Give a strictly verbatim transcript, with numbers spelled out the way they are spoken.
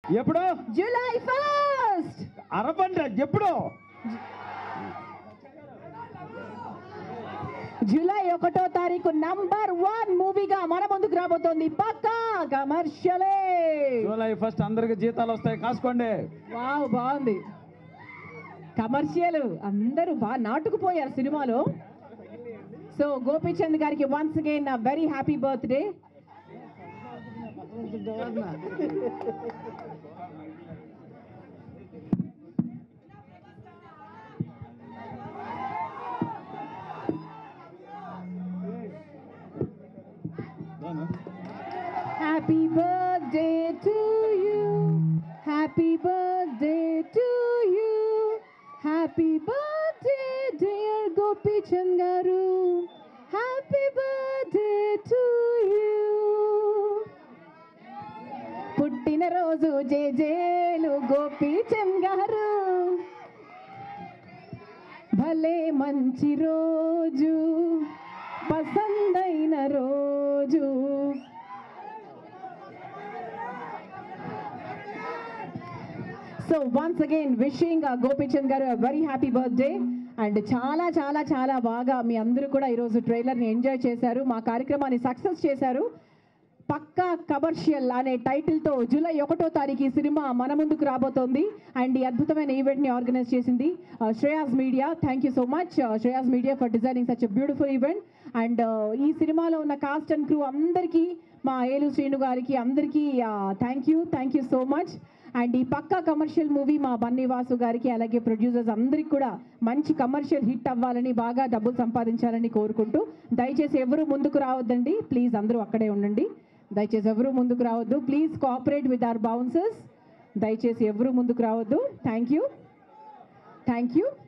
ఎప్పుడు? July first. అరబండ ఎప్పుడు? July ఒకటో తారీఖు నంబర్ వన్ మూవీగా మన ముందుకు రాబోతోంది పక్కా కమర్షియలే. జూలై ఫస్ట్ అందరికి జీతాలు వస్తాయి, కాసుకోండి. వావ్, బాగుంది. కమర్షియల్ అందరూ బాగా నాటుకుపోయారు సినిమాలో. సో గోపిచంద్ గారికి once again very happy birthday. Happy birthday to you. Happy birthday to you. Happy birthday dear Gopichand garu. Happy birthday to you. పుట్టిన రోజు జేజేలు గోపిచంద్ గారు. భలే మంచి రోజు, పసందైన రోజు. So once again wishing Gopichand గారు వెరీ హ్యాపీ బర్త్డే. అండ్ చాలా చాలా చాలా బాగా మీ అందరూ కూడా ఈరోజు ట్రైలర్ని ఎంజాయ్ చేశారు, మా కార్యక్రమాన్ని సక్సెస్ చేశారు. పక్కా కమర్షియల్ అనే టైటిల్తో జూలై ఒకటో తారీఖు ఈ సినిమా మన ముందుకు రాబోతోంది. అండ్ ఈ అద్భుతమైన ఈవెంట్ని ఆర్గనైజ్ చేసింది Shreyas media. Thank you so much Shreyas media for designing such a beautiful event. And ఈ సినిమాలో ఉన్న కాస్ట్ అండ్ క్రూ అందరికీ, మా ఏలు శ్రీను గారికి అందరికీ thank you thank you so much. And ఈ పక్కా కమర్షియల్ మూవీ మా బన్నీ వాసు గారికి అలాగే ప్రొడ్యూసర్స్ అందరికీ కూడా మంచి కమర్షియల్ హిట్ అవ్వాలని, బాగా డబ్బులు సంపాదించాలని కోరుకుంటూ, దయచేసి ఎవరు ముందుకు రావద్దండి ప్లీజ్, అందరూ అక్కడే ఉండండి. దయచేసి ఎవరు ముందుకు రావద్దు, please cooperate with our bouncers. దయచేసి ఎవరు ముందుకు రావద్దు. Thank you thank you